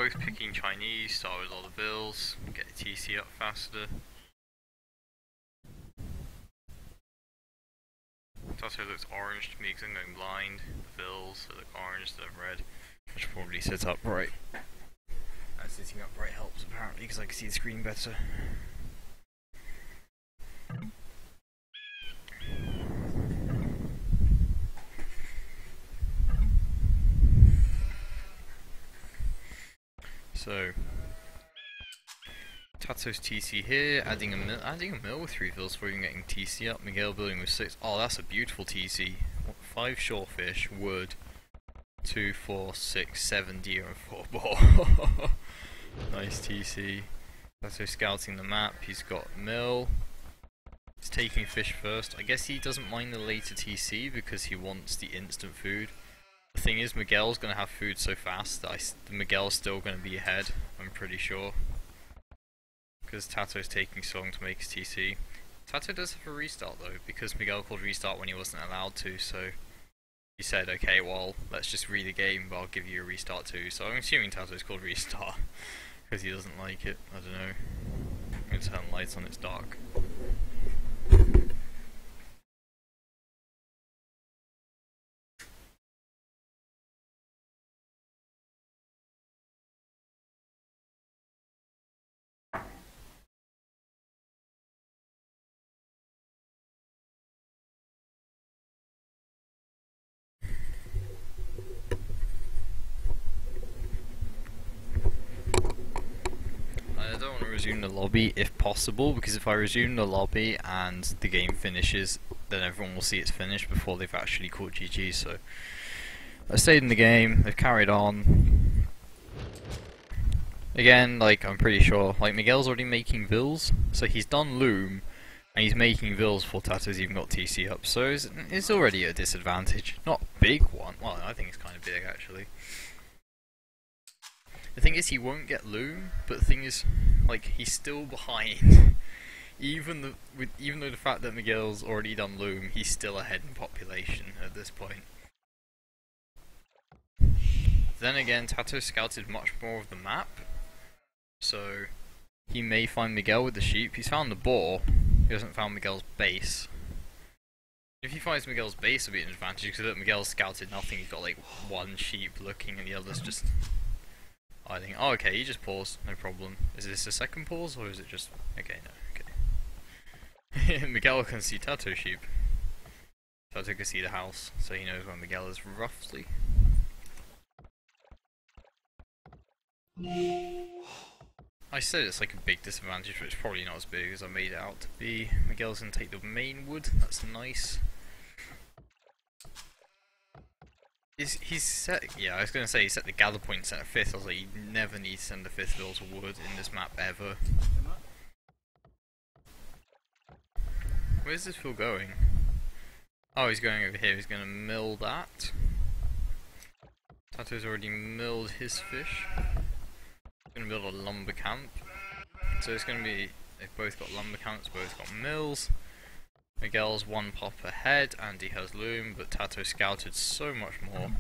both picking Chinese, start with a lot of bills, get the TC up faster. Tato looks orange to me because I'm going blind. The bills that look orange, that look red. I should probably sit upright. And sitting upright helps apparently because I can see the screen better. So, Tato's TC here, adding a mill with 3 fills for even getting TC up. Miguel building with 6. Oh, that's a beautiful TC. 5 shorefish, wood, 2, 4, 6, 7 deer and 4 boar. Nice TC. Tato scouting the map. He's got mill. He's taking fish first. I guess he doesn't mind the later TC because he wants the instant food. The thing is, Miguel's going to have food so fast that Miguel's still going to be ahead, I'm pretty sure. Because Tato's taking so long to make his TC. Tato does have a restart though, because Miguel called restart when he wasn't allowed to, so he said, okay, well, let's just read the game, but I'll give you a restart too. So I'm assuming Tato's called restart, because he doesn't like it. I don't know. I'm going to turn the lights on, it's dark. I don't want to resume the lobby if possible, because if I resume the lobby and the game finishes, then everyone will see it's finished before they've actually caught GG, so I stayed in the game, they've carried on. Again, like, I'm pretty sure, like, Miguel's already making vills, so he's done loom, and he's making vills before Tato's even got TC up, so it's already a disadvantage. Not a big one, well, I think it's kind of big actually. The thing is, he won't get loom, but the thing is, like, he's still behind. Even though the fact that Miguel's already done loom, he's still ahead in population at this point. Then again, Tato scouted much more of the map, so he may find Miguel with the sheep. He's found the boar, he hasn't found Miguel's base. If he finds Miguel's base, it'll be an advantage, because Miguel's scouted nothing, he's got like 1 sheep looking and the others just... I think, oh okay, he just paused, no problem. Is this a second pause, or is it just... okay, no, okay. Miguel can see Tato sheep. Tato can see the house, so he knows where Miguel is roughly. I said it's like a big disadvantage, but it's probably not as big as I made it out to be. Miguel's gonna take the main wood, that's nice. He's set, yeah, I was going to say he set the gather point set at 5th, I was like, you never need to send the 5th bills of wood in this map ever. Where's this fill going? Oh, he's going over here, he's going to mill that. Tato's already milled his fish. He's going to build a lumber camp. So it's going to be, they've both got lumber camps, both got mills. Miguel's 1 pop ahead, and he has loom, but Tato scouted so much more.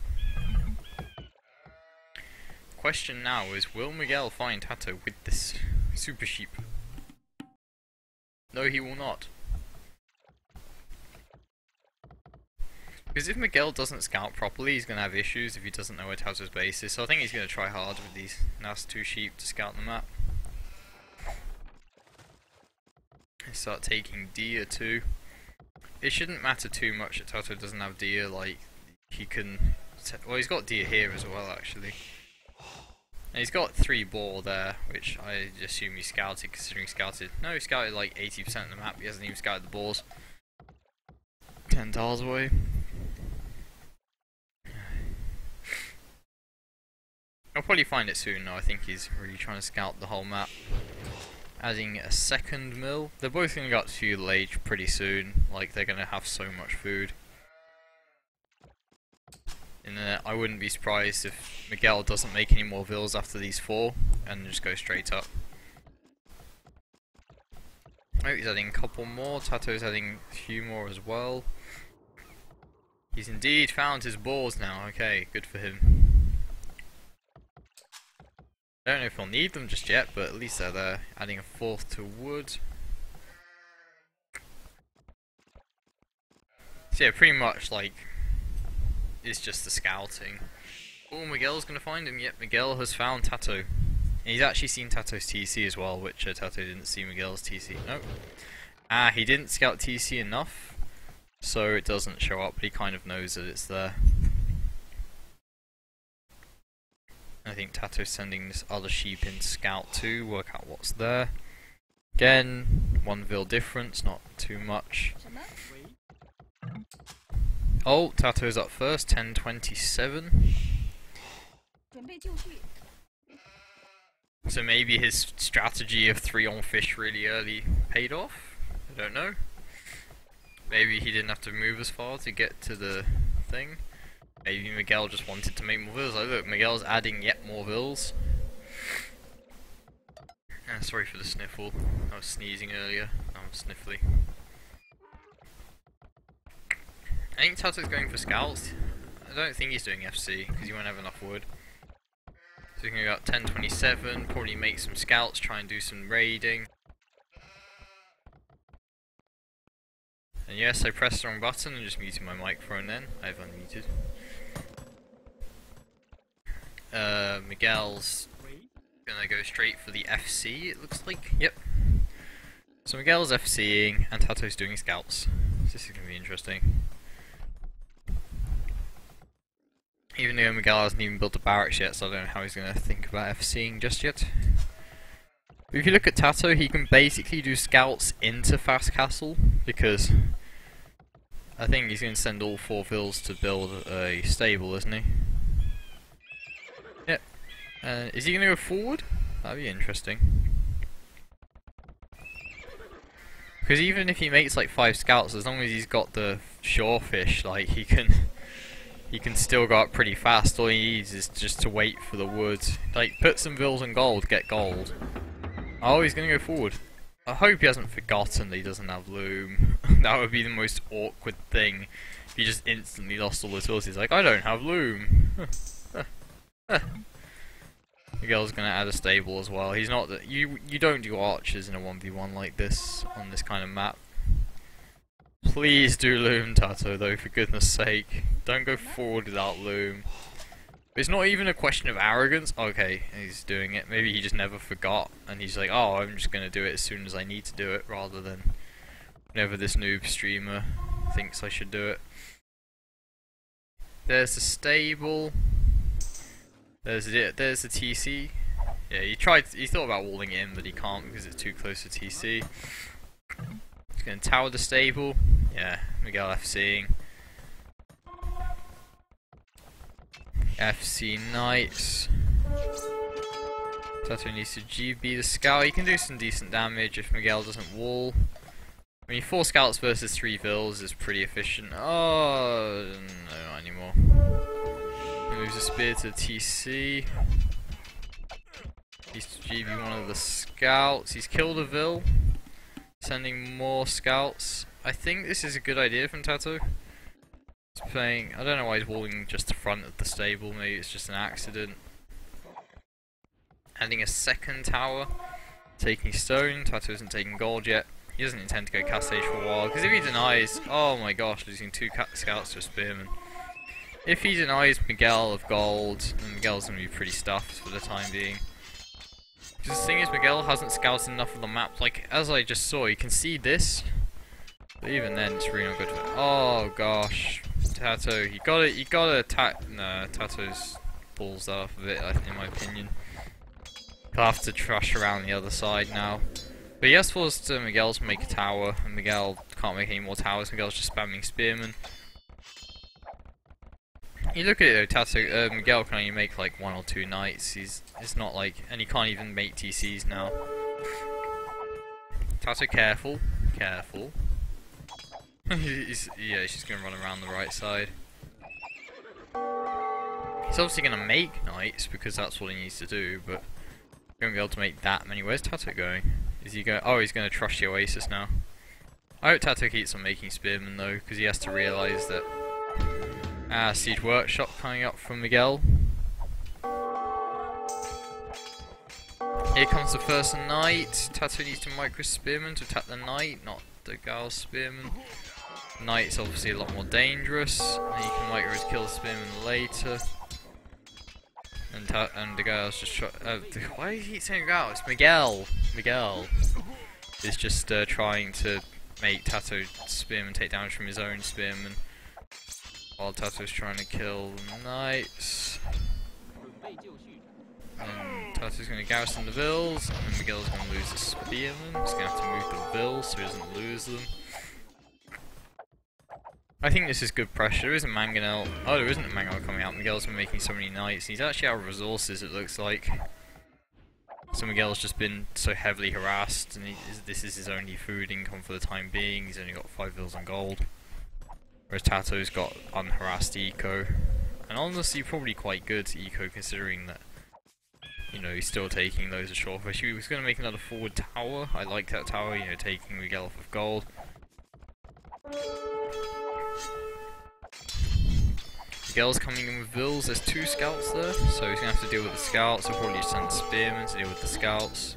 Question now is, will Miguel find Tato with this super sheep? No, he will not. Because if Miguel doesn't scout properly, he's going to have issues if he doesn't know where Tato's base is, so I think he's going to try hard with these last 2 sheep to scout the map. Start taking deer too. It shouldn't matter too much that Tato doesn't have deer, like, he can... well, he's got deer here as well, actually. And he's got 3 boar there, which I assume he scouted, considering he scouted... no, he scouted like 80% of the map, he hasn't even scouted the boars. 10 tiles away. I'll probably find it soon though, I think he's really trying to scout the whole map. Adding a second mill. They're both going to go up to feudal age pretty soon, like they're going to have so much food. And I wouldn't be surprised if Miguel doesn't make any more vills after these 4 and just go straight up. Oh, he's adding a couple more. Tato's adding a few more as well. He's indeed found his boars now. Okay, good for him. I don't know if he'll need them just yet, but at least they're there. Adding a fourth to wood. So yeah, pretty much like it's just the scouting. Oh, Miguel's gonna find him. Yep, Miguel has found Tato. And he's actually seen Tato's TC as well, which Tato didn't see Miguel's TC. Nope. Ah, he didn't scout TC enough, so it doesn't show up, but he kind of knows that it's there. I think Tato's sending this other sheep in to scout too, work out what's there. Again, 1 vil difference, not too much. Oh, Tato's up first, 10:27. So maybe his strategy of 3 on fish really early paid off? I don't know. Maybe he didn't have to move as far to get to the thing. Maybe Miguel just wanted to make more vills. Like, look, Miguel's adding yet more vills. Ah, sorry for the sniffle. I was sneezing earlier. I'm sniffly. I think Tato's going for scouts. I don't think he's doing FC because he won't have enough wood. So we can go up 10:27, probably make some scouts, try and do some raiding. And yes, I pressed the wrong button and just muted my microphone then. I've unmuted. Miguel's gonna go straight for the FC, it looks like. Yep. So Miguel's FCing and Tato's doing scouts. This is gonna be interesting. Even though Miguel hasn't even built a barracks yet, so I don't know how he's going to think about FCing just yet. But if you look at Tato, he can basically do scouts into Fast Castle, because I think he's going to send all 4 vills to build a stable, isn't he? Yep. Is he going to go forward? That'd be interesting. Because even if he makes like 5 scouts, as long as he's got the shorefish, like he can still go up pretty fast. All he needs is just to wait for the wood. Like, put some vills and gold, get gold. Oh, he's gonna go forward. I hope he hasn't forgotten that he doesn't have loom. That would be the most awkward thing. If he just instantly lost all his vills. He's like, I don't have loom. Miguel's gonna add a stable as well. He's not that you don't do archers in a 1v1 like this on this kind of map. Please do loom, Tato, though, for goodness sake. Don't go forward without loom. It's not even a question of arrogance. Okay, he's doing it. Maybe he just never forgot, and he's like, oh, I'm just going to do it as soon as I need to do it, rather than whenever this noob streamer thinks I should do it. There's the stable. There's the TC. Yeah, he thought about walling it in, but he can't because it's too close to TC. He's going to tower the stable. Yeah, Miguel FCing. FC Knights. Tato needs to GB the scout. He can do some decent damage if Miguel doesn't wall. I mean, 4 scouts versus 3 vills is pretty efficient. Oh, no, not anymore. He moves a spear to the TC. He's to GB one of the scouts. He's killed a vill. Sending more scouts. I think this is a good idea from Tato. He's playing. I don't know why he's walling just the front of the stable. Maybe it's just an accident. Adding a second tower. Taking stone. Tato isn't taking gold yet. He doesn't intend to go cast age for a while. Because if he denies. Oh my gosh, losing 2 scouts to a spearman. If he denies Miguel of gold, then Miguel's going to be pretty stuffed for the time being. The thing is, Miguel hasn't scouted enough of the map. Like, as I just saw, you can see this. But even then, it's really not good. Oh gosh, Tato, you gotta attack. No, Tato's balls that off of it, in my opinion. He'll have to trush around the other side now. But he has forced Miguel to make a tower, and Miguel can't make any more towers. Miguel's just spamming spearmen. You look at it though, Tato, Miguel can only make like 1 or 2 knights. It's not like, and he can't even make TCs now. Tato, careful, careful. Yeah, he's just gonna run around the right side. He's obviously gonna make knights because that's what he needs to do, but he won't be able to make that many. Where's Tato going? Is he going? Oh, he's gonna trust the Oasis now. I hope Tato keeps on making spearmen though, because he has to realise that. Siege Workshop coming up from Miguel. Here comes the first knight. Tato needs to micro spearman to attack the knight, not the Gale spearman. Knight's obviously a lot more dangerous, and you can micro kill the spearman later. And the Gale's just why do you keep saying Gale? It's Miguel. Miguel is just trying to make Tato spearman take damage from his own spearman, while Tato's trying to kill knights. And Tato's going to garrison the vills, and then Miguel's going to lose the spearman. He's going to have to move the vills so he doesn't lose them. I think this is good pressure. There isn't Mangonel. Oh, there isn't a Mangonel coming out. Miguel's been making so many knights. He's actually out of resources, it looks like. So Miguel's just been so heavily harassed, and this is his only food income for the time being. He's only got 5 vills and gold. Whereas Tato's got unharassed eco. And honestly, probably quite good eco considering that, you know, he's still taking loads of shortfish. He was going to make another forward tower. I like that tower, you know, taking Miguel off of gold. Miguel's coming in with vills. There's 2 scouts there, so he's going to have to deal with the scouts. He'll probably just send spearmen to deal with the scouts.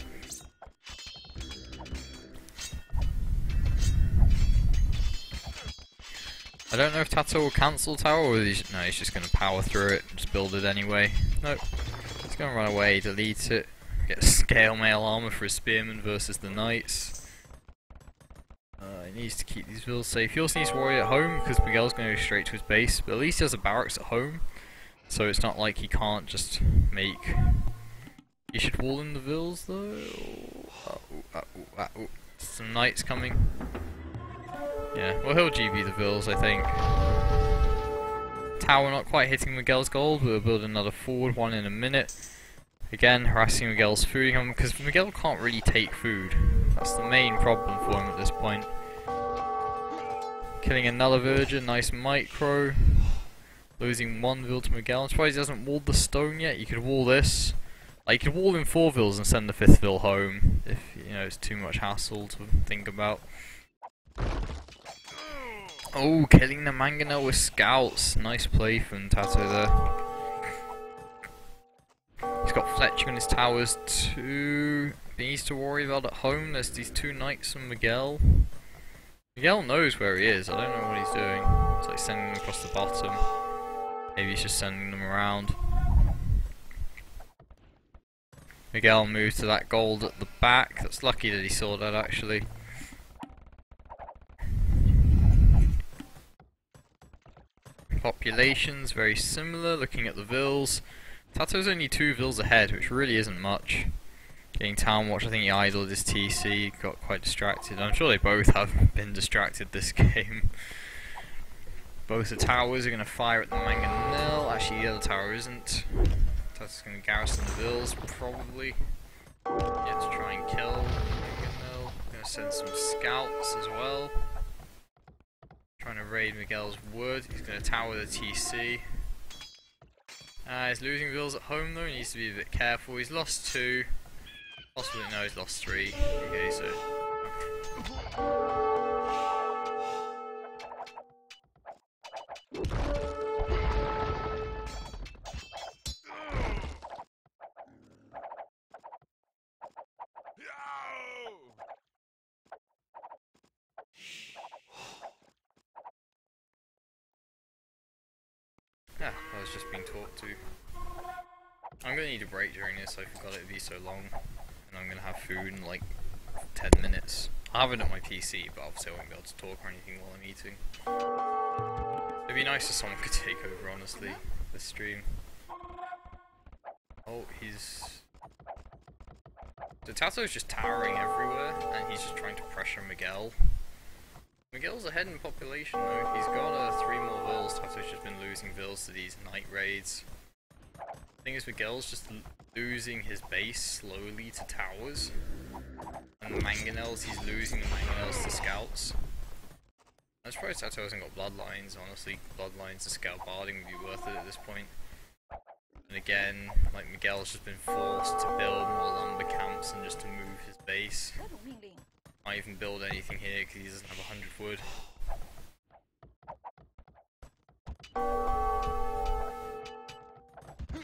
I don't know if Tato will cancel tower, or he's just going to power through it, just build it anyway. Nope. He's going to run away, delete it, get scale mail armor for his spearmen versus the knights. He needs to keep these vills safe. He also needs to worry at home because Miguel's going to go straight to his base, but at least he has a barracks at home, so it's not like he can't just make... You should wall in the vills though. Some knights coming. Yeah, well he'll GB the vills, I think. Tower not quite hitting Miguel's gold, but we'll build another forward one in a minute. Again, harassing Miguel's food income, because Miguel can't really take food. That's the main problem for him at this point. Killing another villager, nice micro. Losing 1 vill to Miguel. I'm surprised he hasn't walled the stone yet. You could wall this. Like, you could wall in 4 vills and send the 5th vill home, if, you know, it's too much hassle to think about. Oh, killing the Mangonel with scouts. Nice play from Tato there. He's got Fletcher in his towers too. He needs to worry about at home. There's these 2 knights from Miguel. Miguel knows where he is. I don't know what he's doing. It's like sending them across the bottom. Maybe he's just sending them around. Miguel moved to that gold at the back. That's lucky that he saw that actually. Populations very similar. Looking at the vills. Tato's only 2 vills ahead, which really isn't much. Getting Town Watch, I think he idled his TC, got quite distracted. I'm sure they both have been distracted this game. Both the towers are going to fire at the Mangonel. Actually, the other tower isn't. Tato's going to garrison the vills, probably. Yeah, to try and kill the Mangonel. Going to send some scouts as well. Trying to raid Miguel's wood. He's going to tower the TC. He's losing vills at home though, he needs to be a bit careful. He's lost 2. Possibly, no, he's lost 3. Okay, so... Yeah, I was just being talked to. I'm gonna need a break during this, I forgot it'd be so long. And I'm gonna have food in like 10 minutes. I'll have it on my PC, but obviously I won't be able to talk or anything while I'm eating. It'd be nice if someone could take over, honestly, this stream. Oh, he's... So Tato's just towering everywhere, and he's just trying to pressure Miguel. Miguel's ahead in population though, he's got 3 more vills. Tato's just been losing vills to these night raids. The thing is, Miguel's just losing his base slowly to towers. And the Mangonels, he's losing the Mangonels to scouts. I'm surprised Tato hasn't got bloodlines, honestly. Bloodlines to scout barding would be worth it at this point. And again, like Miguel's just been forced to build more lumber camps and just to move his base. Can't even build anything here because he doesn't have 100 wood.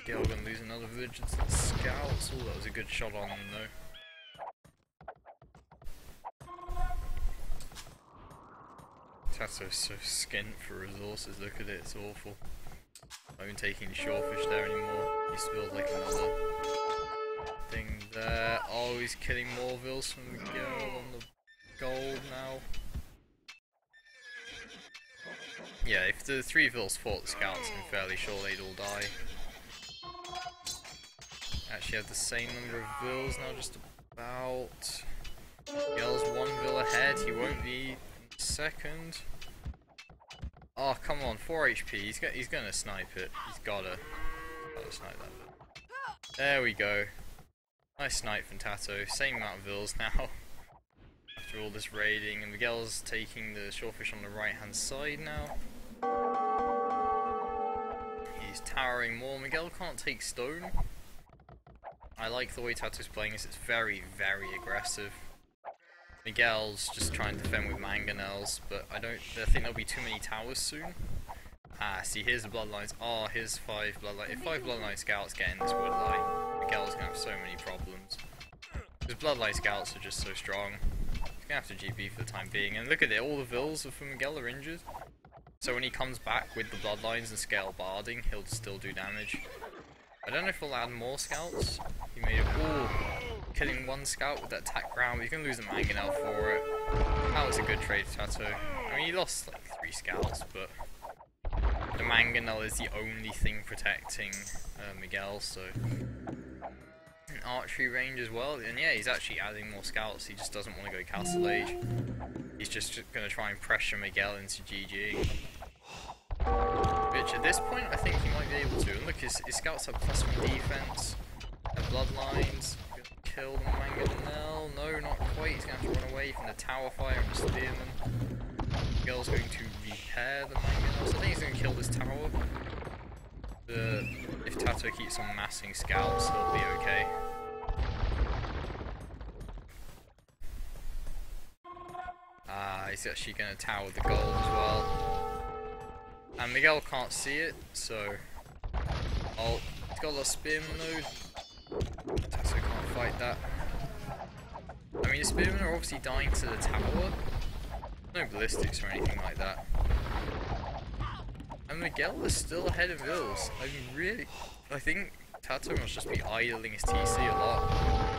Miguel gonna lose another village to the scouts. Oh, that was a good shot on him though. Tato's so skint for resources, look at it, it's awful. Not even taking shorefish there anymore. He spilled like another thing there. Oh, he's killing more vills from Miguel on the gold now. Yeah, if the 3 vills fought the scouts, I'm fairly sure they'd all die. Actually have the same number of vills now, just about. Miguel's 1 vill ahead, he won't be in second. Oh, come on, 4 HP, he's gonna snipe it. He's gotta snipe that bit. There we go. Nice snipe from Tato, same amount of vills now. After all this raiding, and Miguel's taking the shorefish on the right hand side now. He's towering more. Miguel can't take stone. I like the way Tato's playing this, it's very, very aggressive. Miguel's just trying to defend with mangonels, but I think there'll be too many towers soon. Ah, see, here's the bloodlines. Oh, here's 5 bloodlines. If 5 bloodline scouts get in this wood line, Miguel's gonna have so many problems. Because bloodline scouts are just so strong. He's gonna have to GB for the time being. And look at it, all the vills for Miguel are injured. So when he comes back with the bloodlines and scale barding, he'll still do damage. I don't know if he'll add more scouts. He made killing 1 scout with that attack ground, but he's gonna lose the mangonel for it. That was a good trade, Tato. I mean, he lost like 3 scouts, but the mangonel is the only thing protecting Miguel, so. And archery range as well, and yeah, he's actually adding more scouts, he just doesn't want to go Castle Age. He's just gonna try and pressure Miguel into GG. Which at this point, I think he might be able to. And look, his scouts have +1 defense, and bloodlines. Kill the mangonel. No, not quite. He's going to have to run away from the tower fire and the spearman. Miguel's going to repair the mangonel. So I think he's going to kill this tower. If Tato keeps on massing scouts, he'll be okay. Ah, he's actually going to tower the gold as well. And Miguel can't see it, so. Oh, he's got a spearman node. Tato can't fight that. I mean, the spearmen are obviously dying to the tower. No ballistics or anything like that. And Miguel is still ahead of vills. I mean, really, I think Tato must just be idling his TC a lot.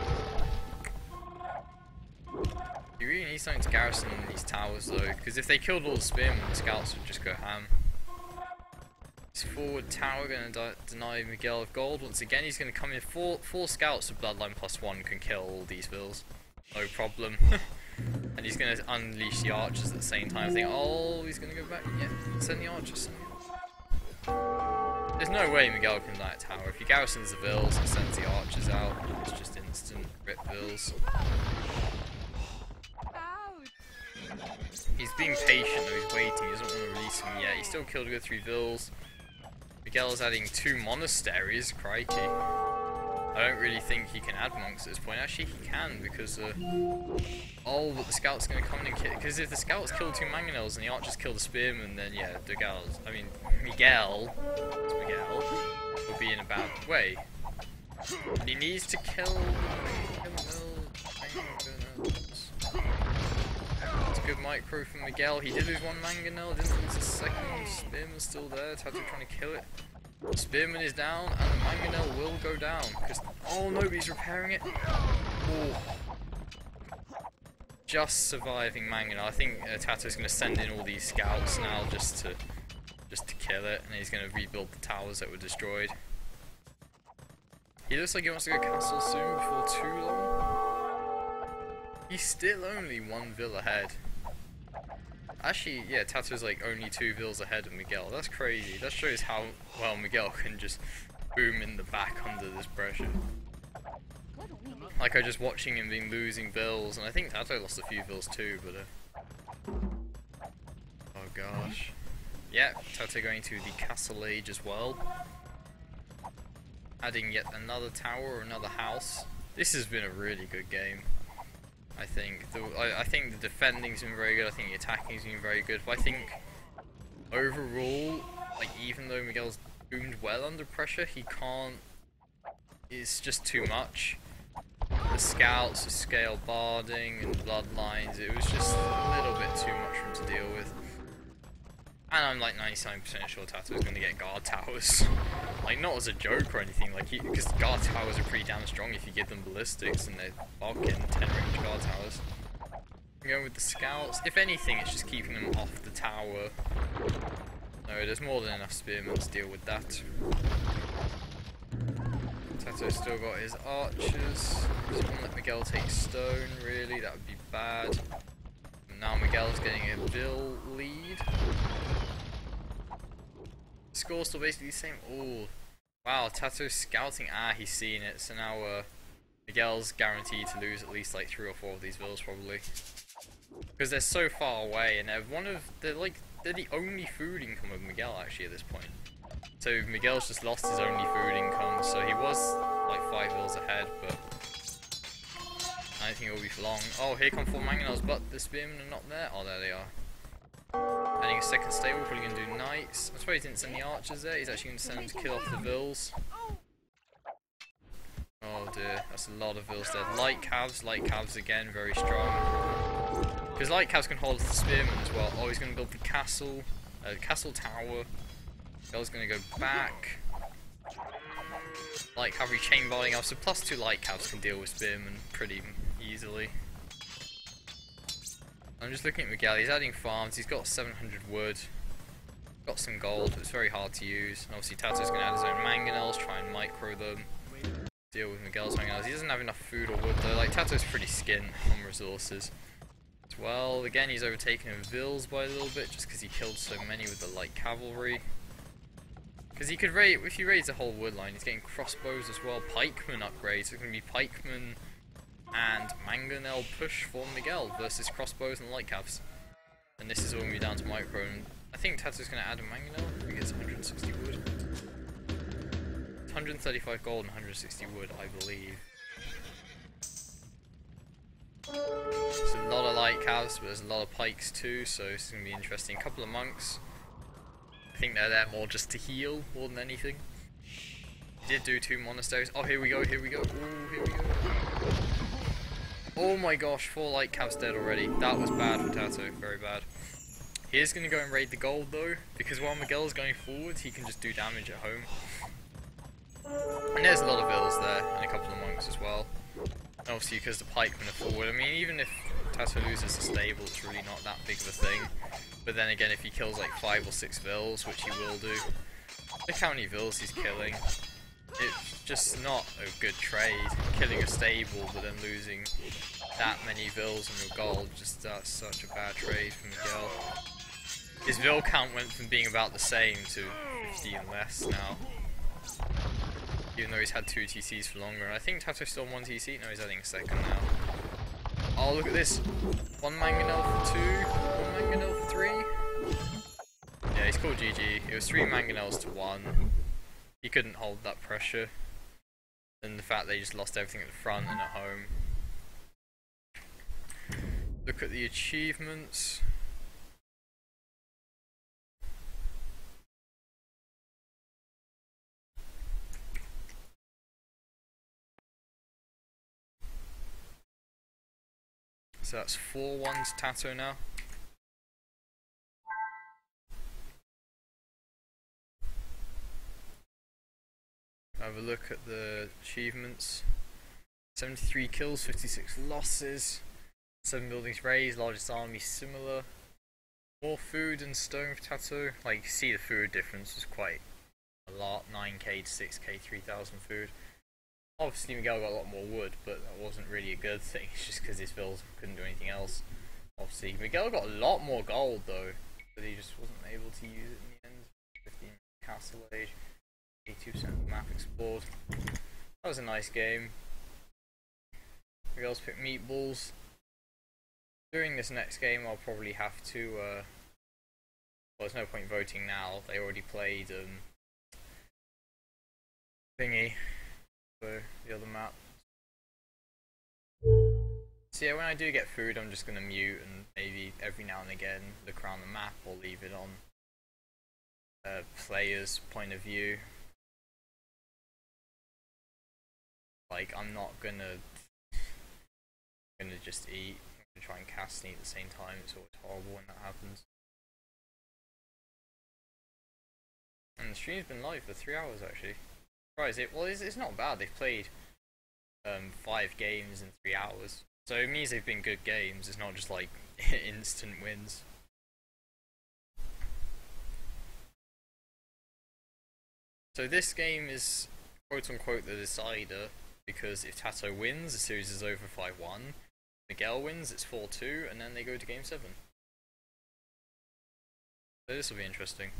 He really needs something to garrison these towers though, because if they killed all the spearmen, the scouts would just go ham. Forward tower going to deny Miguel of gold. Once again, he's going to come in. Four scouts with bloodline +1 can kill all these vills. No problem. And he's going to unleash the archers at the same time. I think, oh, he's going to go back. Yeah, send the archers. There's no way Miguel can deny a tower. If he garrisons the vills and sends the archers out, it's just instant rip vills. He's being patient though, he's waiting. He doesn't want to release him yet. He still killed a good 3 vills. Miguel's adding 2 monasteries, crikey. I don't really think he can add monks at this point. Actually, he can because oh, but the scout's going to come in and kill. Because if the scouts kill 2 mangonels and the archers kill the spearmen, then yeah, Miguel will be in a bad way. And he needs to kill mangonels. It's a good micro from Miguel. He did lose 1 mangonel, didn't lose a second. Spearman's still there. Tato trying to kill it. Spearman is down, and the mangonel will go down. Oh, nobody's repairing it. Oh. Just surviving mangonel. I think Tato's going to send in all these scouts now just to kill it, and he's going to rebuild the towers that were destroyed. He looks like he wants to go castle soon before too long. He's still only 1 vill ahead. Actually, yeah, Tato's like only 2 vills ahead of Miguel. That's crazy. That shows how well Miguel can just boom in the back under this pressure. Like, I just watching him being losing vills, and I think Tato lost a few vills too, but oh gosh. Yeah, Tato going to the Castle Age as well. Adding yet another tower or another house. This has been a really good game. I think I think the defending's been very good. I think the attacking's been very good. But I think overall, like, even though Miguel's boomed well under pressure, he can't is just too much. The scouts, the scale barding, and bloodlines, it was just a little bit too much for him to deal with. And I'm like 99% sure Tato's gonna get guard towers. Like, not as a joke or anything, like, because guard towers are pretty damn strong if you give them ballistics and they're fucking 10 range guard towers. I'm going with the scouts. If anything, it's just keeping them off the tower. No, there's more than enough spearmen to deal with that. Tato's still got his archers. Just won't let Miguel take stone, really, that would be bad. And now Miguel's getting a Vil lead. The score's still basically the same. Oh, wow, Tato's scouting. Ah, he's seen it, so now Miguel's guaranteed to lose at least like 3 or 4 of these Vils probably. Because they're so far away, and they're the only food income of Miguel actually at this point. So Miguel's just lost his only food income, so he was like 5 Vils ahead, but I don't think it will be for long. Oh, here come 4 Mangonels, but the spearmen are not there. Oh, there they are. Adding a second stable, probably going to do knights. I'm surprised he didn't send the archers there. He's actually going to send them to kill off the Vils. Oh dear, that's a lot of Vils dead. Light calves again, very strong. Because light calves can hold the spearmen as well. Oh, he's going to build the castle tower. Miguel's going to go back. Light cavalry chain barding up, so +2 light calves can deal with spearmen pretty easily. I'm just looking at Miguel, he's adding farms, he's got 700 wood, got some gold, but it's very hard to use. And obviously Tato's going to add his own mangonels, try and micro them, deal with Miguel's mangonels. He doesn't have enough food or wood though, like Tato's pretty skint on resources. As well, again he's overtaken Vils by a little bit, just because he killed so many with the light cavalry. Because he could raid, if he raids the whole wood line, he's getting crossbows as well, pikemen upgrades, so it's going to be pikemen and mangonel push for Miguel versus crossbows and light calves. And this is all going to be down to micro, and I think Tato's going to add a mangonel, he gets 160 wood. 135 gold and 160 wood, I believe. There's a lot of light calves, but there's a lot of pikes too, so this is going to be interesting. A couple of monks. I think they're there more just to heal, more than anything. He did do 2 monasteries. Oh, here we go, here we go. Ooh, here we go. Oh my gosh, 4 light calves dead already. That was bad for Tato, very bad. He is going to go and raid the gold though, because while Miguel is going forward, he can just do damage at home. And there's a lot of Vils there, and a couple of monks as well. And obviously because the pikemen are forward, I mean even if Tato loses the stable, it's really not that big of a thing. But then again, if he kills like 5 or 6 Vils, which he will do, look how many Vils he's killing. It's just not a good trade. Killing a stable but then losing that many Vils on your gold, just that's such a bad trade for Miguel. His Vil count went from being about the same to 50 and less now. Even though he's had 2 TCs for longer. And I think Tato's still on 1 TC. No, he's adding a second now. Oh, look at this. 1 mangonel for 2, 1 mangonel for 3. Yeah, he's called GG. It was 3 mangonels to 1. He couldn't hold that pressure. And the fact that he just lost everything at the front and at home. Look at the achievements. So that's 4-1 to Tato now. Have a look at the achievements. 73 kills, 56 losses. 7 buildings raised, largest army similar. More food and stone for Tato. Like you can see the food difference was quite a lot. 9k to 6k, 3000 food. Obviously Miguel got a lot more wood, but that wasn't really a good thing. It's just because his Vils couldn't do anything else. Obviously Miguel got a lot more gold though, but he just wasn't able to use it in the end. 15 Castle Age, 82% of the map explored. That was a nice game. Miguel's picked meatballs. During this next game I'll probably have to, well there's no point voting now, they already played thingy. So the other map. So yeah, when I do get food, I'm just gonna mute and maybe every now and again look around the map or leave it on player's point of view. Like, I'm not gonna just eat. I'm gonna try and cast and eat at the same time. It's always horrible when that happens. And the stream's been live for 3 hours actually. Surprised it. Well, it's not bad. They've played 5 games in 3 hours, so it means they've been good games. It's not just like instant wins. So this game is quote unquote the decider, because if Tato wins, the series is over 5-1. Miguel wins, it's 4-2, and then they go to game 7. So this will be interesting.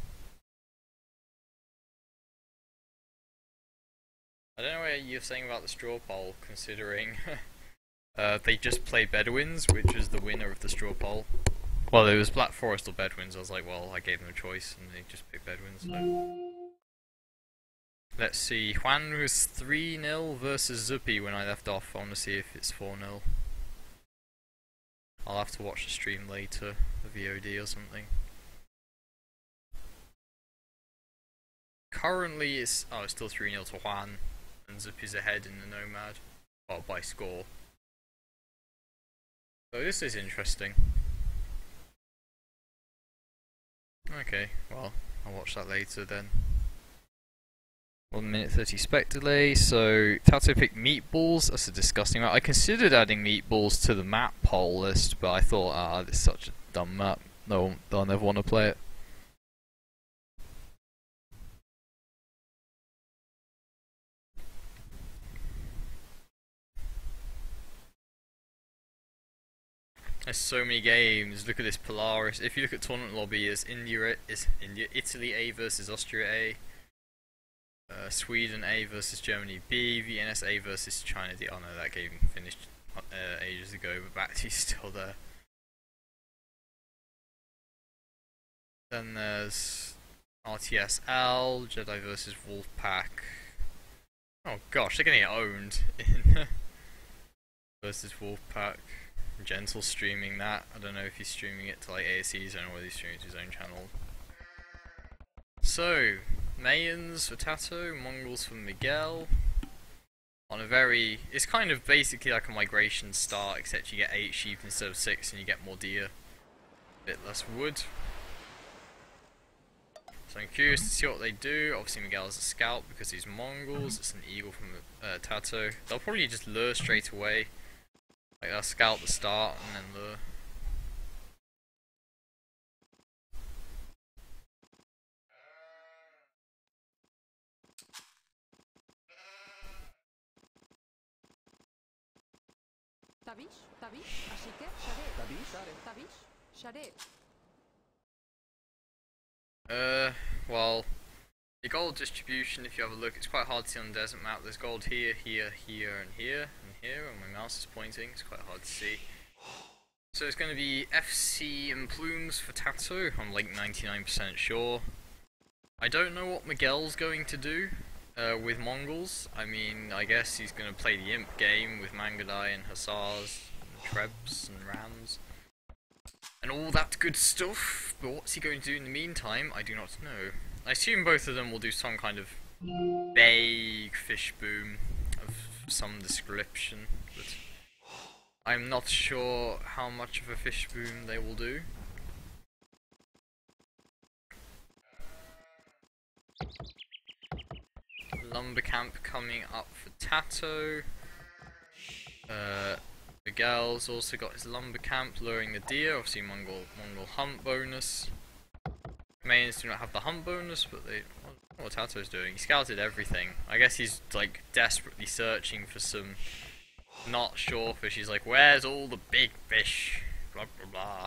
I don't know what you're saying about the straw poll, considering they just played Bedouins, which was the winner of the straw poll. Well, it was Black Forest or Bedouins. I was like, well, I gave them a choice, and they just picked Bedouins. So. Let's see. Juan was 3-0 versus Zuppy when I left off. I want to see if it's 4-0. I'll have to watch the stream later, the VOD or something. Currently, it's still 3-0 to Juan, and Zuppy's ahead in the Nomad, well, by score. So this is interesting. Okay, well, I'll watch that later then. 1 minute 30 spec delay, so Tato picked meatballs. That's a disgusting map. I considered adding meatballs to the map poll list, but I thought, this is such a dumb map. No, I'll never want to play it. There's so many games. Look at this Polaris. If you look at tournament lobby, it's India, Italy A versus Austria A. Sweden A versus Germany B, VNS A versus China D. Oh no, that game finished ages ago, but Bacti's still there. Then there's RTSL, Jedi versus Wolfpack. Oh gosh, they're gonna get owned in versus Wolfpack. Gentle streaming that. I don't know if he's streaming it to like ASEs, I don't know whether he's streaming it to his own channel. So, Mayans for Tato, Mongols for Miguel. On a very... it's kind of basically like a migration start, except you get 8 sheep instead of 6 and you get more deer. A bit less wood. So I'm curious to see what they do. Obviously Miguel is a scout because he's Mongols. It's an eagle from Tato. They'll probably just lure straight away. Like they'll scout the start and then lure. Well, the gold distribution, if you have a look, it's quite hard to see on the desert map. There's gold here, here, here, and here, and here, and my mouse is pointing. It's quite hard to see. So it's going to be FC and plumes for Tato. I'm like 99% sure. I don't know what Miguel's going to do with Mongols. I mean, I guess he's going to play the Imp game with Mangadai and Hussars, and Trebs and Rams, and all that good stuff. But what's he going to do in the meantime? I do not know. I assume both of them will do some kind of vague fish boom of some description, but I'm not sure how much of a fish boom they will do. Lumber camp coming up for Tato. Miguel's also got his lumber camp luring the deer. Obviously Mongol hunt bonus. Mayans do not have the hunt bonus, but they... what Tato's doing? He scouted everything. I guess he's like desperately searching for some not sure fish. He's like, where's all the big fish? Blah blah blah.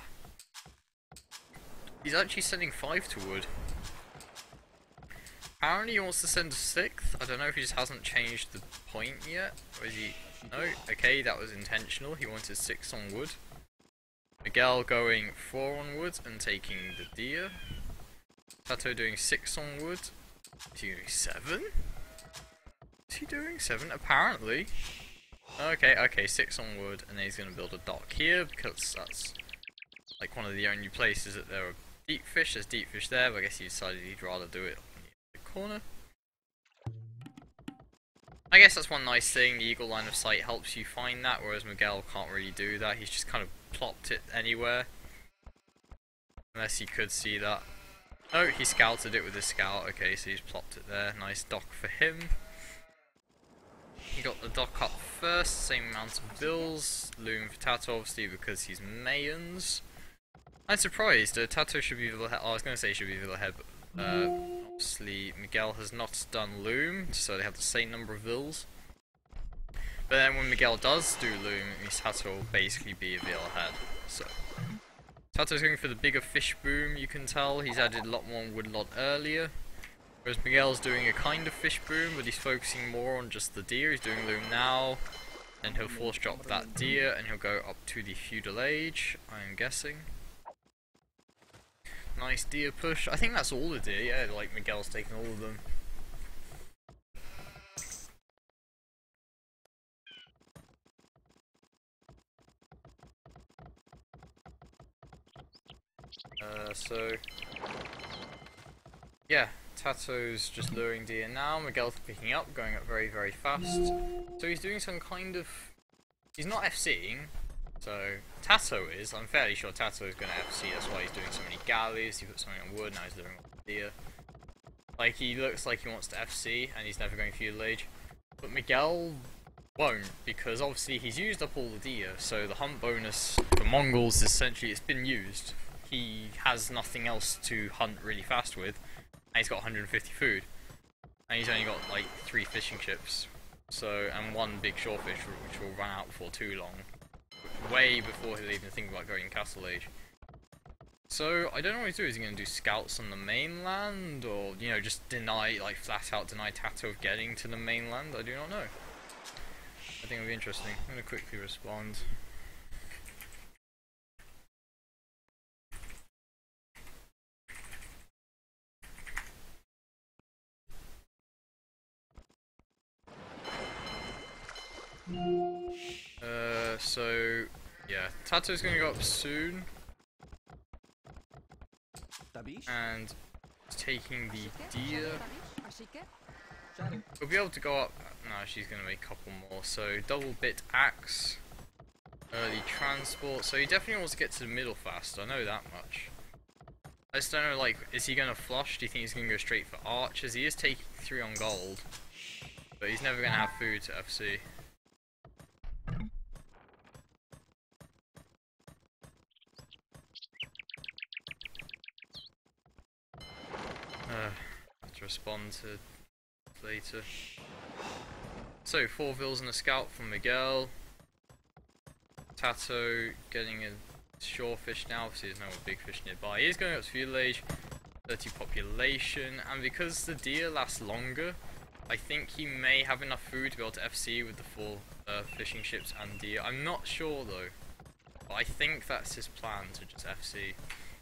He's actually sending 5 to wood. Apparently he wants to send a 6th. I don't know if he just hasn't changed the point yet. Or is he... no, okay, that was intentional. He wanted 6 on wood. Miguel going 4 on wood and taking the deer. Tato doing 6 on wood. Is he doing 7? Is he doing 7? Apparently. Okay, 6 on wood, and then he's going to build a dock here, because that's like one of the only places that there are deep fish. There's deep fish there, but I guess he decided he'd rather do it on the corner. I guess that's one nice thing, the eagle line of sight helps you find that, whereas Miguel can't really do that. He's just kind of plopped it anywhere. Unless he could see that. Oh, he scouted it with his scout. Okay, so he's plopped it there. Nice dock for him. He got the dock up first, same amount of bills. Loom for Tato, obviously, because he's Mayans. I'm surprised. Tato should be Villa ahead. Oh, I was going to say he should be Villa ahead, but obviously Miguel has not done Loom, so they have the same number of vills. But then when Miguel does do Loom, it means Tato will basically be a Villa ahead. So Tato's going for the bigger fish boom, you can tell. He's added a lot more woodlot earlier. Whereas Miguel's doing a kind of fish boom, but he's focusing more on just the deer. He's doing Loom now. Then he'll force drop that deer and he'll go up to the feudal age, I'm guessing. Nice deer push. I think that's all the deer, yeah, like Miguel's taking all of them. So yeah, Tato's just luring deer now. Miguel's picking up, going up very, very fast. So he's doing some kind of... He's not FCing, so Tato is. I'm fairly sure Tato is going to FC, that's why he's doing so many galleys. He put something on wood, now he's luring deer. Like, he looks like he wants to FC, and he's never going feudal age. But Miguel won't, because obviously he's used up all the deer, so the hunt bonus for Mongols, essentially, it's been used. He has nothing else to hunt really fast with, and he's got 150 food, and he's only got like 3 fishing ships, so, and 1 big shorefish which will run out before too long, way before he'll even think about going Castle Age. So I don't know what he's doing. Is he going to do scouts on the mainland, or you know, just deny, like flat out deny Tato of getting to the mainland? I do not know. I think it'll be interesting. I'm going to quickly respond. So yeah, Tato's gonna go up soon, and he's taking the deer. We'll be able to go up. No, she's gonna make a couple more. So double bit axe, early transport. So he definitely wants to get to the middle fast. I know that much. I just don't know. Like, is he gonna flush? Do you think he's gonna go straight for archers? He is taking 3 on gold, but he's never gonna have food to FC. To respond to later. So 4 vills and a scout from Miguel. Tato getting a shorefish now, obviously there's no more big fish nearby. He is going up to feudal age, 30 population, and because the deer last longer, I think he may have enough food to be able to FC with the 4 fishing ships and deer. I'm not sure though, but I think that's his plan, to just FC.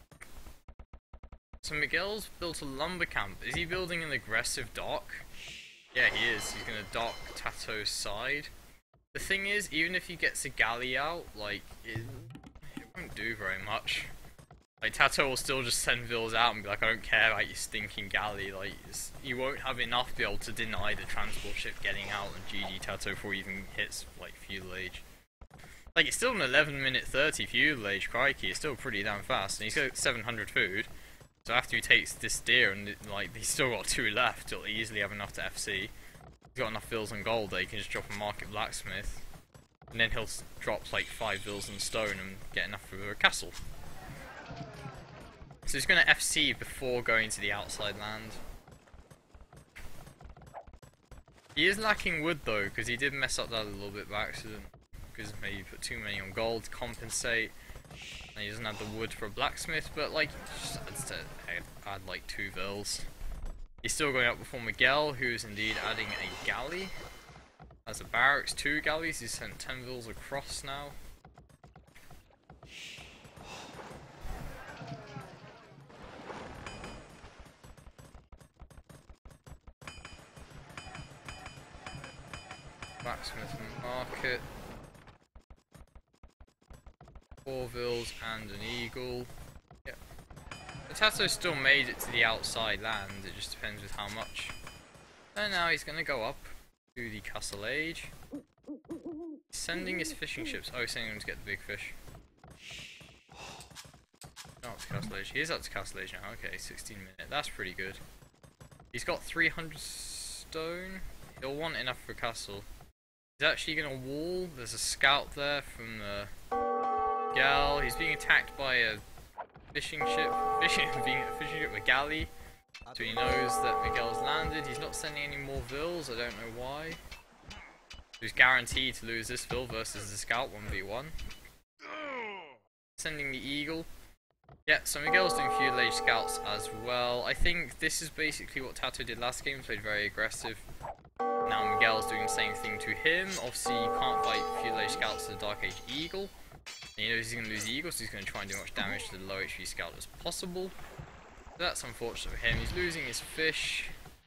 So Miguel's built a lumber camp. Is he building an aggressive dock? Yeah, he is. He's gonna dock Tato's side. The thing is, even if he gets a galley out, like, it won't do very much. Like, Tato will still just send vills out and be like, I don't care about your stinking galley. Like, you won't have enough to be able to deny the transport ship getting out and GG Tato before he even hits, like, feudal age. Like, it's still an 11-minute 30 feudal age, crikey. It's still pretty damn fast. And he's got 700 food. So after he takes this deer and like he's still got 2 left, he'll easily have enough to FC. He's got enough vills and gold that he can just drop a market blacksmith, and then he'll drop like 5 vills and stone and get enough for a castle. So he's going to FC before going to the outside land. He is lacking wood though, because he did mess up that a little bit by accident, because maybe he put too many on gold to compensate. And he doesn't have the wood for a blacksmith, but like, just add like 2 vills. He's still going up before Miguel, who is indeed adding a galley. As a barracks, 2 galleys, he's sent 10 vills across now. Blacksmith market. 4 vills and an eagle. Yep. Tato still made it to the outside land, it just depends with how much. And now he's gonna go up. to the Castle Age. Sending his fishing ships. Oh, he's sending them to get the big fish. Not to Castle Age. He is up to Castle Age now. Okay, 16 minutes. That's pretty good. He's got 300 stone. He'll want enough for castle. He's actually going to wall. There's a scout there from the gal. He's being attacked by a fishing ship. Fishing ship with galley. So he knows that Miguel's landed. He's not sending any more vills. I don't know why. He's guaranteed to lose this vill versus the scout 1v1. Sending the eagle. Yeah, so Miguel's doing feudal age scouts as well. I think this is basically what Tato did last game, played very aggressive. Now Miguel's doing the same thing to him. Obviously you can't fight feudal age scouts to the Dark Age eagle. And he knows he's going to lose the eagle, so he's going to try and do as much damage to the low HP scout as possible. So that's unfortunate for him. He's losing his fish.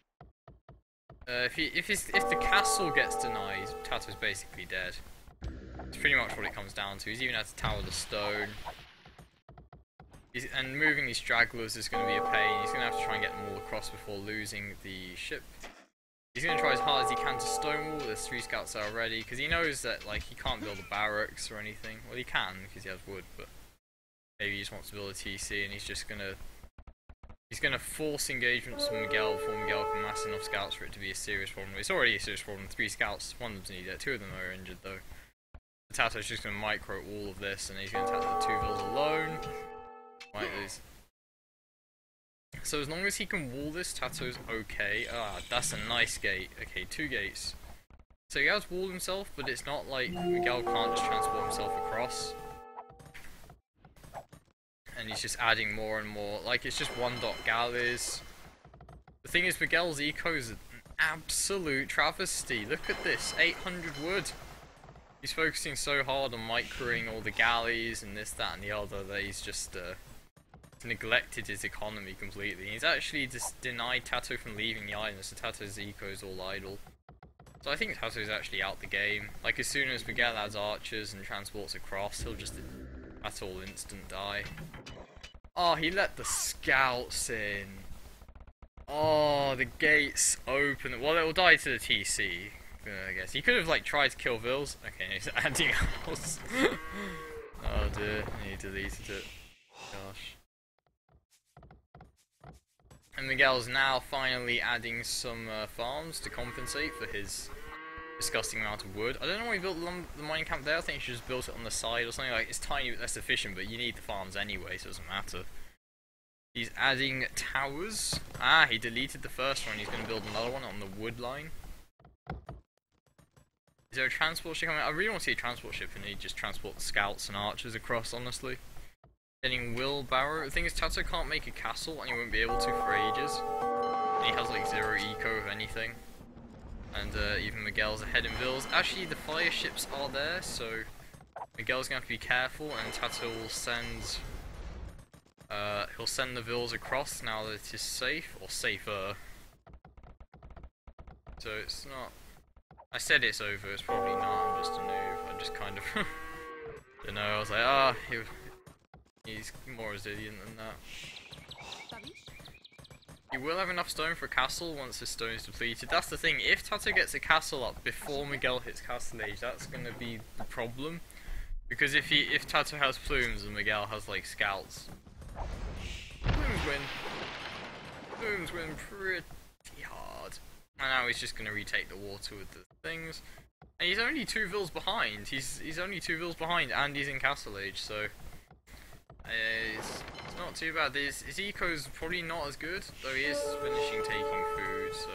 If the castle gets denied, Tato's basically dead. It's pretty much what it comes down to. He's even had to tower the stone. And moving these stragglers is going to be a pain. He's going to have to try and get them all across before losing the ship. He's going to try as hard as he can to stonewall. There's 3 scouts there already, because he knows that like he can't build a barracks or anything. Well, he can because he has wood, but maybe he just wants to build a TC, and he's gonna force engagements from Miguel before Miguel can mass enough scouts for it to be a serious problem. It's already a serious problem. 3 scouts, one of them's needed. 2 of them are injured though. Tato's just gonna micro all of this, and he's gonna attack the 2 vills alone. Might lose. So as long as he can wall this, Tato's okay. Ah, that's a nice gate. Okay, 2 gates. So he has walled himself, but it's not like Miguel can't just transport himself across. And he's just adding more and more. Like, it's just 1 dot galleys. The thing is, Miguel's eco is an absolute travesty. Look at this, 800 wood. He's focusing so hard on microing all the galleys and this, that, and the other that he's just neglected his economy completely. He's actually just denied Tato from leaving the island, so Tato's eco is all idle. So I think Tato's actually out the game. Like, as soon as Miguel adds archers and transports across, he'll just at all instant die. Oh, he let the scouts in. Oh, the gates open. Well, it will die to the TC, I guess. He could have like tried to kill vills. Okay, he's adding else. Oh dear, he deleted it. Gosh. And Miguel's now finally adding some farms to compensate for his disgusting amount of wood. I don't know why he built the mining camp there. I think he should just built it on the side or something. Like, it's tiny but less efficient, but you need the farms anyway, so it doesn't matter. He's adding towers. Ah, he deleted the first one. He's going to build another one on the wood line. Is there a transport ship coming? I really want to see a transport ship, and he just transport scouts and archers across, honestly. Getting wheelbarrow. The thing is, Tato can't make a castle, and he won't be able to for ages. And he has like 0 eco of anything. And even Miguel's ahead in vills. Actually, the fire ships are there, so Miguel's going to have to be careful, and Tato will send... he'll send the vills across now that it is safe, or safer. So it's not... I said it's over, it's probably not, I'm just a noob. I just kind of... don't know, I was like, ah, he's more resilient than that. He will have enough stone for a castle once his stone is depleted. That's the thing, if Tato gets a castle up before Miguel hits Castle Age, that's going to be the problem. Because if Tato has plumes and Miguel has like scouts, plumes win pretty hard. And now he's just going to retake the water with the things. And he's only 2 vills behind. He's only 2 vills behind, and he's in Castle Age, so... it's not too bad. His eco's probably not as good, though he is finishing taking food, so...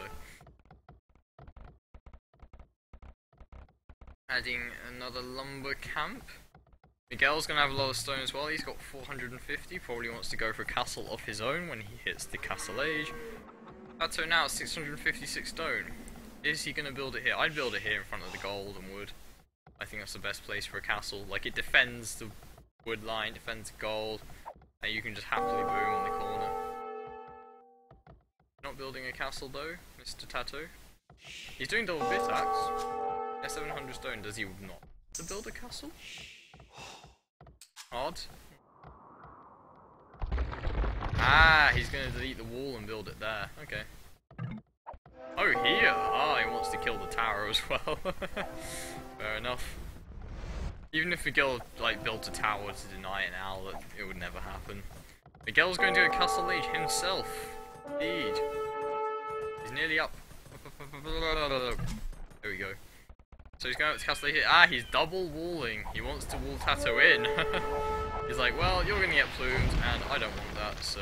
Adding another lumber camp. Miguel's gonna have a lot of stone as well. He's got 450, probably wants to go for a castle of his own when he hits the Castle Age. Tato now 656 stone. Is he gonna build it here? I'd build it here in front of the gold and wood. I think that's the best place for a castle. Like, it defends the wood line, defends gold, and you can just happily boom in the corner. Not building a castle though, Mr. Tato. He's doing double bit axe. 700 stone, does he not to build a castle? Odd. Ah, he's gonna delete the wall and build it there. Okay. Oh, here! Ah, he wants to kill the tower as well. Fair enough. Even if Miguel like built a tower to deny it now, it would never happen. Miguel's going to go Castle Age himself. Indeed. He's nearly up. There we go. So he's going up to Castle Age. Ah, he's double walling. He wants to wall Tato in. He's like, well, you're going to get plumed, and I don't want that, so...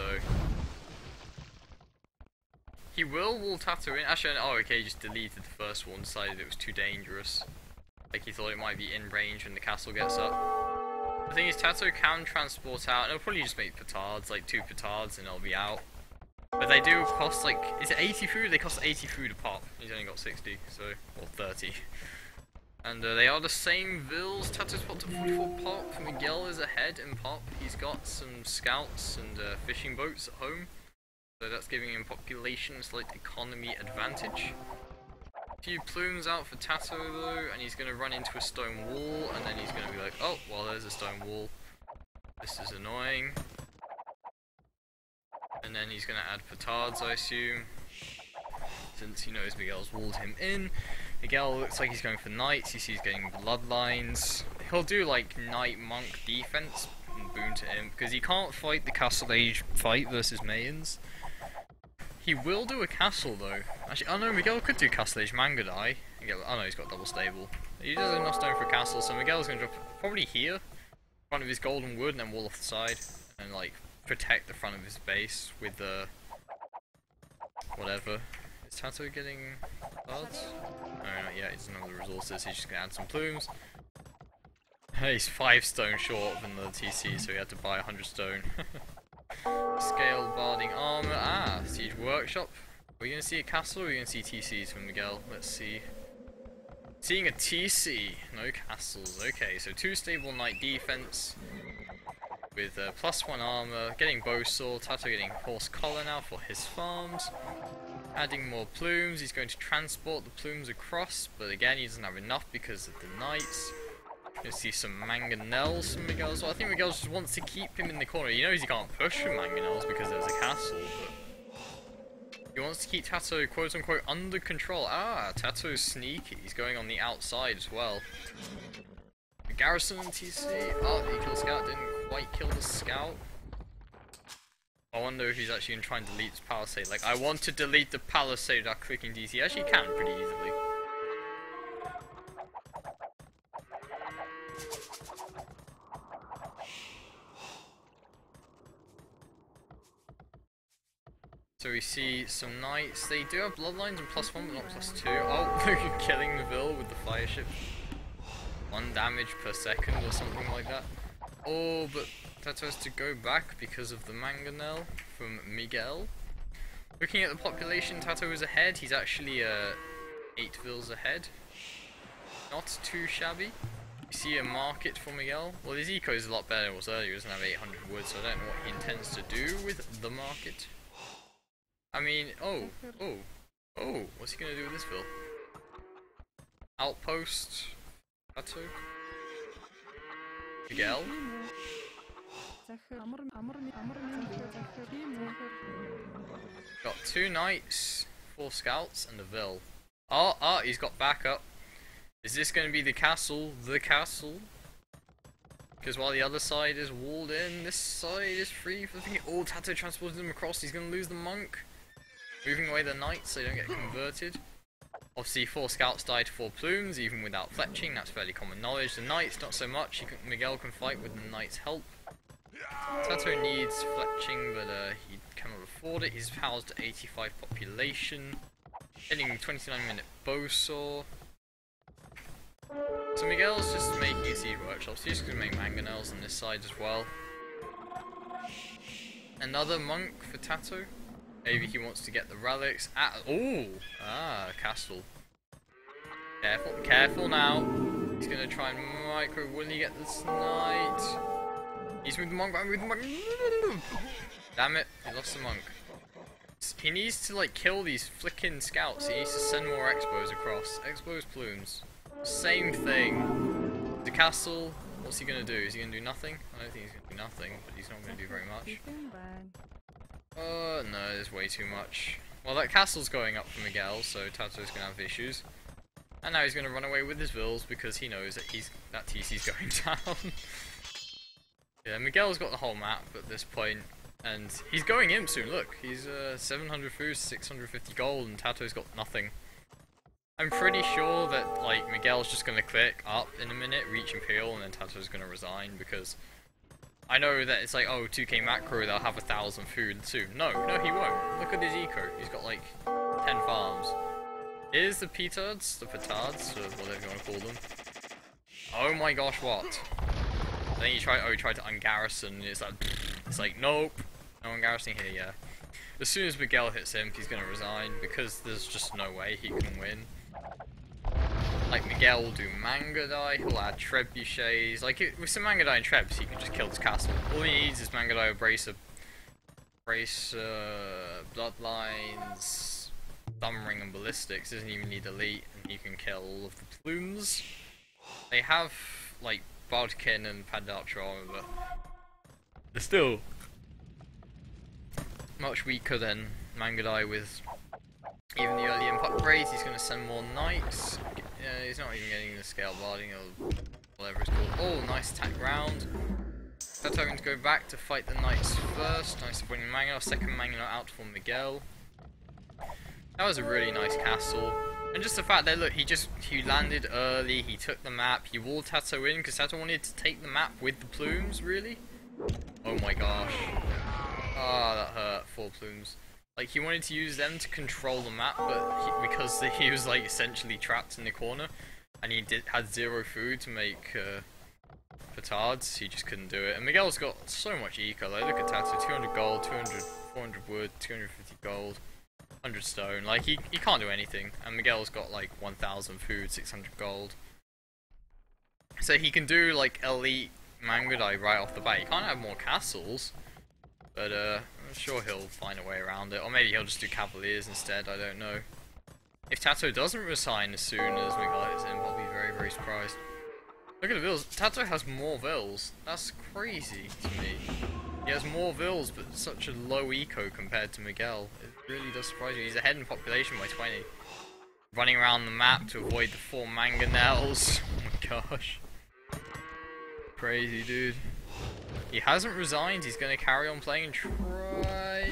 He will wall Tato in. Actually, oh, okay, he just deleted the first one, decided it was too dangerous. Like, he thought it might be in range when the castle gets up. The thing is, Tato can transport out, and it'll probably just make petards, like 2 petards, and it'll be out. But they do cost, like, is it 80 food? They cost 80 food a pop. He's only got 60, so, or 30. And they are the same vills. Tato's popped to 44 pop. Miguel is ahead in pop. He's got some scouts and fishing boats at home. So that's giving him population slight economy advantage. A few plumes out for Tato though, and he's going to run into a stone wall, and then he's going to be like, oh, well there's a stone wall. This is annoying. And then he's going to add petards, I assume. Since he knows Miguel's walled him in. Miguel looks like he's going for knights, you see he's getting bloodlines. He'll do like knight monk defense and boon to him, because he can't fight the Castle Age fight versus Mayans. He will do a castle though. Actually, oh no, Miguel could do Castle Age Mangadai. Oh no, he's got double stable. He does enough stone for a castle, so Miguel's going to drop probably here, in front of his golden wood, and then wall off the side, and like protect the front of his base with the whatever. Is Tato getting cards? No, not yet. He doesn't have the resources. He's just going to add some plumes. He's 5 stone short than the TC, so he had to buy 100 stone. Scaled barding armor. Ah, siege workshop. Are we going to see a castle or are we going to see TCs from Miguel? Let's see. Seeing a TC, no castles. Okay, so 2 stable knight defense with +1 armor, getting bowsaw. Tato getting horse collar now for his farms. Adding more plumes. He's going to transport the plumes across, but again he doesn't have enough because of the knights. You'll see some mangonels from Miguel as well. I think Miguel just wants to keep him in the corner. He knows he can't push for mangonels because there's a castle, but he wants to keep Tato quote unquote under control. Ah, Tato's sneaky. He's going on the outside as well. The garrison TC. Oh, he killed the scout. Didn't quite kill the scout. I wonder if he's actually going to try and delete this palisade. Like, I want to delete the palisade without clicking DC. Actually, he can pretty easily. So we see some knights. They do have bloodlines and +1 but not +2. Oh, they're killing the Vil with the fire ship. 1 damage per second or something like that. Oh, but Tato has to go back because of the mangonel from Miguel. Looking at the population, Tato is ahead. He's actually 8 Vils ahead. Not too shabby. You see a market for Miguel. Well, his eco is a lot better than it was earlier. He doesn't have 800 wood, so I don't know what he intends to do with the market. I mean, oh, what's he gonna do with this Vil? Outpost, Tato, Miguel. Got 2 knights, 4 scouts, and a Vil. Oh, he's got backup. Is this going to be the castle? The castle? Because while the other side is walled in, this side is free for the thing. Oh, Tato transported them across. He's going to lose the monk. Moving away the knights so they don't get converted. Obviously, 4 scouts died to 4 plumes, even without fletching. That's fairly common knowledge. The knights, not so much. Miguel can fight with the knights' help. Tato needs fletching, but he cannot afford it. He's housed at 85 population. Hitting 29-minute bowsaw. So Miguel's just making a siege workshop. So he's just going to make mangonels on this side as well. Another monk for Tato. Maybe he wants to get the relics. Castle. Careful now. He's going to try and micro. Will he get this knight? He's moved the monk, Damn it, he lost the monk. He needs to like kill these flicking scouts. He needs to send more expos across. Expos plumes. Same thing. The castle, what's he gonna do? Is he gonna do nothing? I don't think he's gonna do nothing, but he's not gonna do very much. No, there's way too much. Well, that castle's going up for Miguel, so Tato's gonna have issues. And now he's gonna run away with his vills because he knows that that TC's going down. Yeah, Miguel's got the whole map at this point, and he's going imp soon. Look, he's 700 food, 650 gold, and Tato's got nothing. I'm pretty sure that like Miguel's just gonna click up in a minute, reach Imperial, and then Tato's gonna resign because I know that it's like, oh, 2k macro, they'll have 1,000 food soon. No, he won't. Look at his eco. He's got like 10 farms. Here's the petards, or whatever you want to call them. Oh my gosh, what? Then he tried to ungarrison, and it's like, nope, no ungarrisoning here, yeah. As soon as Miguel hits him, he's gonna resign, because there's just no way he can win. Like, Miguel will do Mangudai, he'll add trebuchets, like, with some Mangudai and Trebs, he can just kill this castle. All he needs is Mangudai, brace, bloodlines, thumbring and ballistics, doesn't even need elite, and he can kill all of the plumes. They have, like, Bodkin and Pandarcher armor, but they're still much weaker than Mangudai with even the early imp upgrades. He's going to send more knights. He's not even getting the scale barding or whatever it's called. Oh, nice attack round. That's having to go back to fight the knights first. Nice winning Mangudai. Second Mangudai out for Miguel. That was a really nice castle. And just the fact that, look, he landed early, he took the map, he walled Tato in, because Tato wanted to take the map with the plumes, really? Oh my gosh. Ah, that hurt, 4 plumes. Like, he wanted to use them to control the map, but because he was, like, essentially trapped in the corner, and he had 0 food to make petards, he just couldn't do it. And Miguel's got so much eco, like, look at Tato, 200 gold, 200, 400 wood, 250 gold. 100 stone, like he can't do anything, and Miguel's got like 1,000 food, 600 gold. So he can do like elite Mangudai right off the bat. He can't have more castles, but I'm sure he'll find a way around it. Or maybe he'll just do Cavaliers instead, I don't know. If Tato doesn't resign as soon as Miguel hits him, I'll be very, very surprised. Look at the vills. Tato has more vills. That's crazy to me. He has more vills, but such a low eco compared to Miguel. It really does surprise me. He's ahead in population by 20. Running around the map to avoid the 4 mangonels. Oh my gosh. Crazy, dude. He hasn't resigned. He's going to carry on playing and try.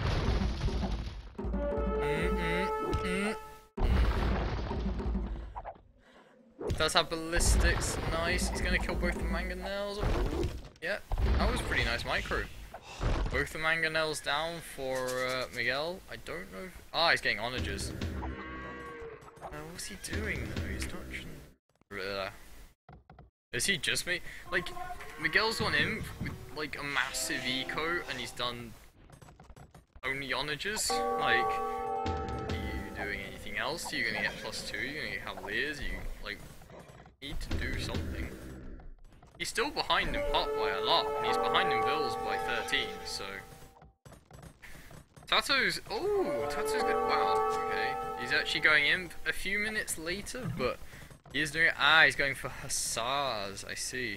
Does have ballistics. Nice. He's going to kill both the mangonels. Yeah, that was pretty nice micro. Both the mangonels down for Miguel. I don't know if... Ah, he's getting onagers. What's he doing though? He's not... Is he just me? Like, Miguel's on imp with like a massive eco and he's done only onagers. Like, are you doing anything else? Are you gonna get +2? Are you gonna get Cavaliers? You like need to do something. He's still behind in pop by a lot, and he's behind in vills by 13, so... Tato's good. Wow, okay. He's actually going in a few minutes later, but he is doing it. Ah, he's going for hussars, I see.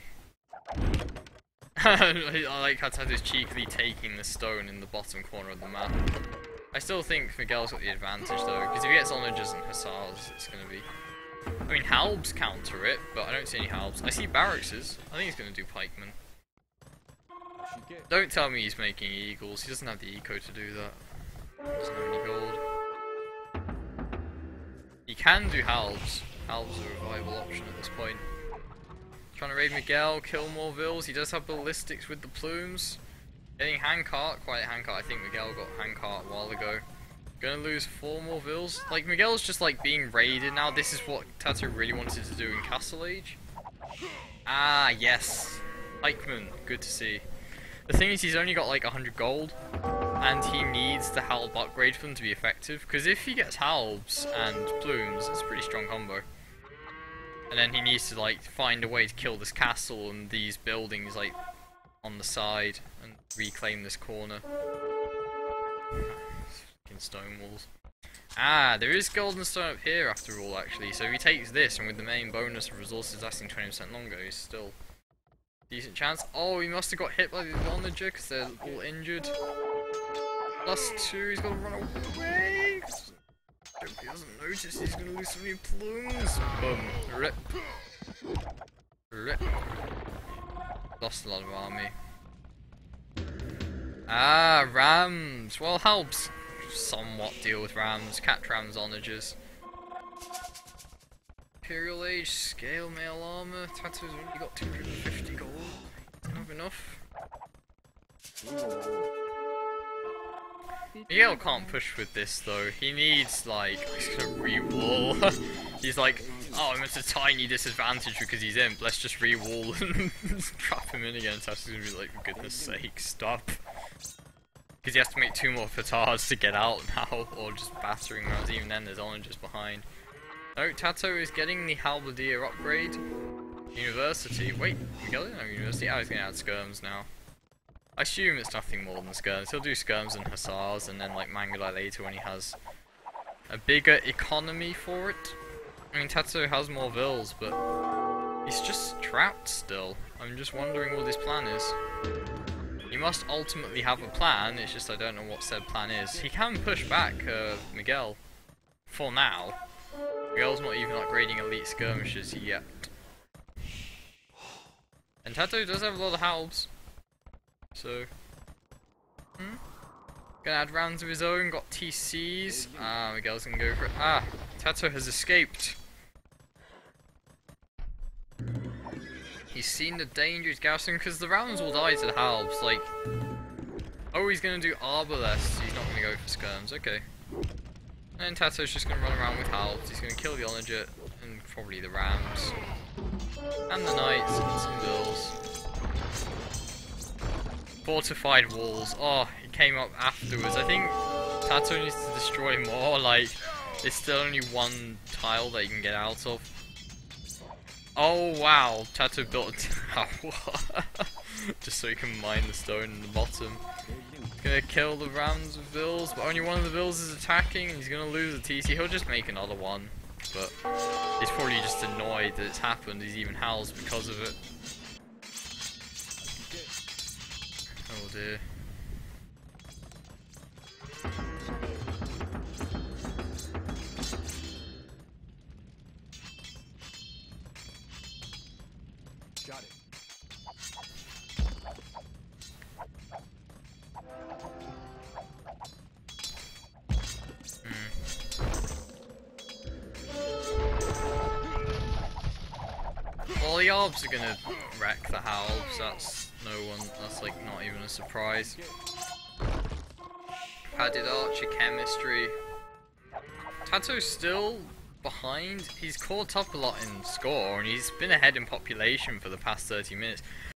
I like how Tato's cheekily taking the stone in the bottom corner of the map. I still think Miguel's got the advantage though, because if he gets onagers and hussars, it's going to be... I mean, Halbs counter it, but I don't see any Halbs. I see barrackses. I think he's going to do pikemen. Don't tell me he's making eagles. He doesn't have the eco to do that. He doesn't have any gold. He can do Halbs. Halbs are a viable option at this point. Trying to raid Miguel, kill more vills. He does have ballistics with the plumes. Getting handcart, quiet handcart. I think Miguel got handcart a while ago. Gonna lose 4 more vills. Like, Miguel's just like being raided now. This is what Tato really wanted to do in Castle Age. Ah, yes. Pikeman, good to see. The thing is, he's only got like 100 gold, and he needs the Halb upgrade for them to be effective. Because if he gets Halbs and plumes, it's a pretty strong combo. And then he needs to like find a way to kill this castle and these buildings like on the side and reclaim this corner. Fucking stone walls. Ah, there is golden stone up here after all actually, so if he takes this and with the main bonus of resources lasting 20% longer, he's still decent chance. Oh, he must have got hit by the onager because they're all injured. +2, he's gonna run away! Hope he doesn't notice he's gonna lose so many plumes! Boom. Rip. Rip. Lost a lot of army. Ah, rams! Well, helps somewhat deal with rams. Catch rams onagers. Imperial Age, scale mail armor. Tatto's only got 250 gold. Not enough. Miguel can't push with this though. He needs like he's gonna re-wall. He's like, oh, I'm at a tiny disadvantage because he's imp. Let's just re-wall and trap him in again. Tatto's gonna be like, for goodness sake, stop. Because he has to make 2 more petards to get out now, or just battering rounds. Even then, there's onagers behind. No, Tato is getting the Halberdier upgrade. University. Wait, Miguel didn't have University? Oh, he's going to add skirms now. I assume it's nothing more than skirms. He'll do skirms and hussars, and then like Mangudai later when he has a bigger economy for it. I mean, Tato has more vills, but he's just trapped still. I'm just wondering what his plan is. He must ultimately have a plan, it's just I don't know what said plan is. He can push back Miguel, for now. Miguel's not even upgrading elite skirmishers yet. And Tato does have a lot of halbs. So... Gonna add rounds of his own, got TCs. Ah, Miguel's gonna go for it. Ah, Tato has escaped. He's seen the danger he's garrisoning because the rounds will die to the halbs. Like, oh, he's gonna do arbalest. He's not gonna go for skirms. Okay. And Tato's just gonna run around with halbs. He's gonna kill the onager and probably the rams and the knights and some bills. Fortified walls. Oh, it came up afterwards. I think Tato needs to destroy more. Like, there's still only 1 tile that you can get out of. Oh wow, Tato built a tower just so he can mine the stone in the bottom. He's gonna kill the rams with vills, but only one of the vills is attacking and he's gonna lose the TC. He'll just make another one, but he's probably just annoyed that it's happened. He's even howls because of it. Oh dear. Got it. Well, the Arbs are gonna wreck the halbs, that's that's like not even a surprise. Padded archer chemistry. Tato's still behind. He's caught up a lot in score and he's been ahead in population for the past 30 minutes.